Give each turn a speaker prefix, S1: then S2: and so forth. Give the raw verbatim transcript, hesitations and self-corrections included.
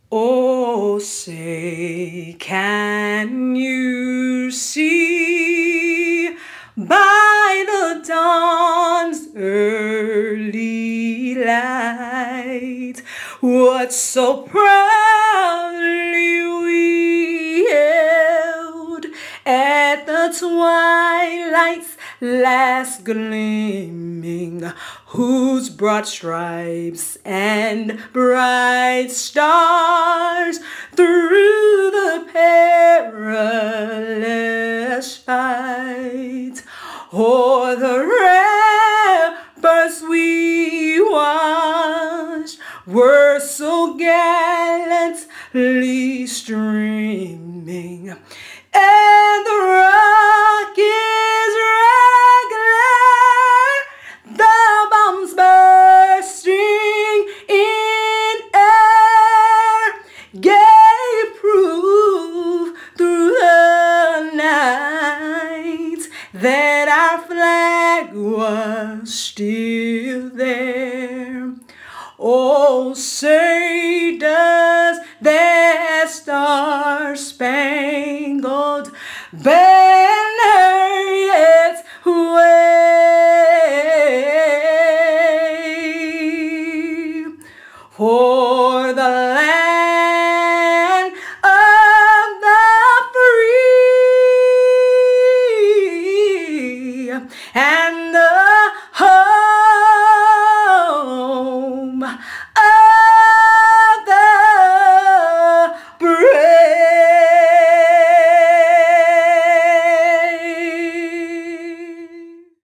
S1: Oh, say, can you see by the dawn's early light what so proudly we hailed at the twilight's last gleaming, whose broad stripes and bright stars through the perilous fight o'er the ramparts we watched were so gallantly streaming, and the rockets regular, the bombs bursting in air, gave proof through the night that our flag was still there. Oh, say